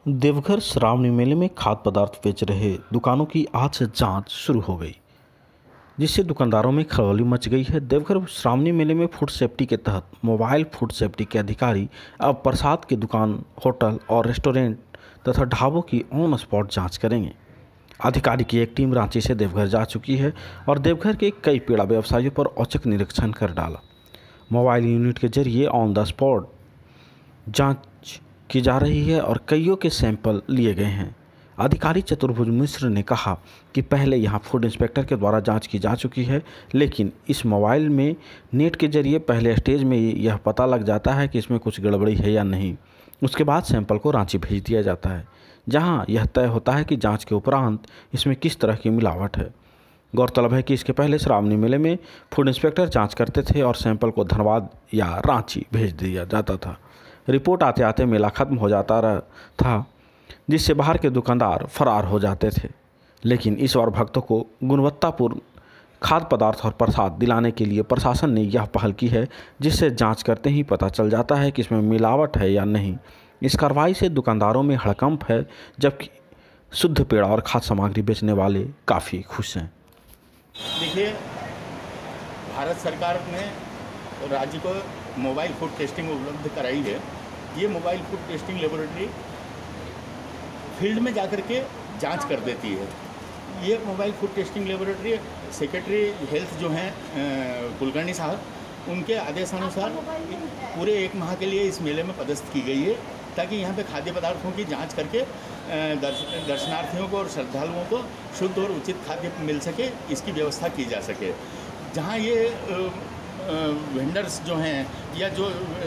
देवघर श्रावणी मेले में खाद्य पदार्थ बेच रहे दुकानों की आज से जांच शुरू हो गई, जिससे दुकानदारों में खलबली मच गई है। देवघर श्रावणी मेले में फूड सेफ्टी के तहत मोबाइल फूड सेफ्टी के अधिकारी अब प्रसाद की दुकान, होटल और रेस्टोरेंट तथा ढाबों की ऑन स्पॉट जांच करेंगे। अधिकारी की एक टीम रांची से देवघर जा चुकी है और देवघर के कई पेड़ा व्यवसायियों पर औचक निरीक्षण कर डाला। मोबाइल यूनिट के जरिए ऑन द स्पॉट जांच की जा रही है और कईयों के सैंपल लिए गए हैं। अधिकारी चतुर्भुज मिश्र ने कहा कि पहले यहां फूड इंस्पेक्टर के द्वारा जांच की जा चुकी है, लेकिन इस मोबाइल में नेट के जरिए पहले स्टेज में यह पता लग जाता है कि इसमें कुछ गड़बड़ी है या नहीं। उसके बाद सैंपल को रांची भेज दिया जाता है, जहां यह तय होता है कि जांच के उपरांत इसमें किस तरह की मिलावट है। गौरतलब है कि इसके पहले श्रावणी मेले में फूड इंस्पेक्टर जांच करते थे और सैंपल को धनबाद या रांची भेज दिया जाता था। रिपोर्ट आते आते मेला खत्म हो जाता था, जिससे बाहर के दुकानदार फरार हो जाते थे। लेकिन इस बार भक्तों को गुणवत्तापूर्ण खाद्य पदार्थ और प्रसाद दिलाने के लिए प्रशासन ने यह पहल की है, जिससे जांच करते ही पता चल जाता है कि इसमें मिलावट है या नहीं। इस कार्रवाई से दुकानदारों में हड़कंप है, जबकि शुद्ध पेड़ा और खाद्य सामग्री बेचने वाले काफ़ी खुश हैं। देखिए, भारत सरकार ने राज्य को मोबाइल फूड टेस्टिंग उपलब्ध कराई है। ये mobile food testing laboratory field में जाकर के जांच कर देती है। ये mobile food testing laboratory secretary health जो हैं कुलकर्णी साहब, उनके आदेशानुसार पूरे 1 माह के लिए इस मेले में पदस्थ की गई है, ताकि यहाँ पे खाद्य पदार्थों की जांच करके दर्शनार्थियों को और श्रद्धालुओं को शुद्ध और उचित खाद्य मिल सके, इसकी व्यवस्था की जा सके। जहाँ ये वेंडर्स जो हैं या जो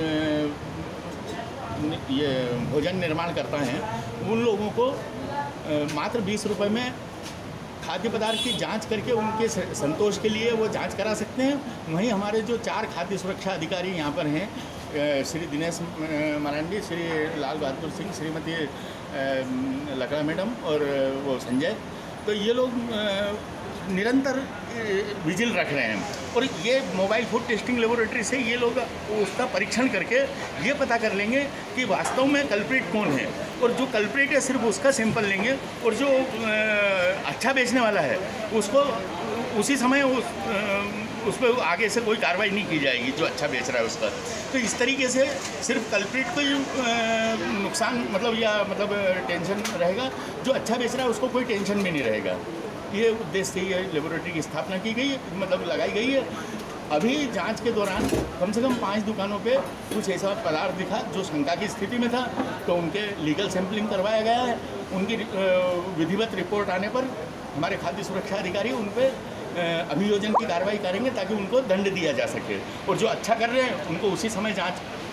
ये भोजन निर्माण करता है, उन लोगों को मात्र 20 रुपये में खाद्य पदार्थ की जांच करके उनके संतोष के लिए वो जांच करा सकते हैं। वहीं हमारे जो 4 खाद्य सुरक्षा अधिकारी यहाँ पर हैं, श्री दिनेश मरांडी, श्री लाल बहादुर सिंह, श्रीमती लकड़ा मैडम और वो संजय, तो ये लोग निरंतर विजिल रख रहे हैं। और ये मोबाइल फूड टेस्टिंग लेबोरेटरी से ये लोग उसका परीक्षण करके ये पता कर लेंगे कि वास्तव में कल्प्रिट कौन है, और जो कल्प्रिट है सिर्फ उसका सैंपल लेंगे, और जो अच्छा बेचने वाला है उसको उसी समय उस पर आगे से कोई कार्रवाई नहीं की जाएगी, जो अच्छा बेच रहा है उसका। तो इस तरीके से सिर्फ कल्प्रिट को ही नुकसान मतलब टेंशन रहेगा, जो अच्छा बेच रहा है उसको कोई टेंशन भी नहीं रहेगा। ये उद्देश्य से ये लेबोरेटरी की स्थापना की गई है, मतलब लगाई गई है। अभी जांच के दौरान कम से कम 5 दुकानों पे कुछ ऐसा पदार्थ दिखा जो शंका की स्थिति में था, तो उनके लीगल सैंपलिंग करवाया गया है। उनकी विधिवत रिपोर्ट आने पर हमारे खाद्य सुरक्षा अधिकारी उन पर अभियोजन की कार्रवाई करेंगे, ताकि उनको दंड दिया जा सके। और जो अच्छा कर रहे हैं उनको उसी समय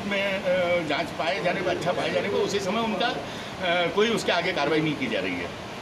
जांच पाए जाने पर, अच्छा पाए जाने पर उसी समय उनका कोई उसके आगे कार्रवाई नहीं की जा रही है।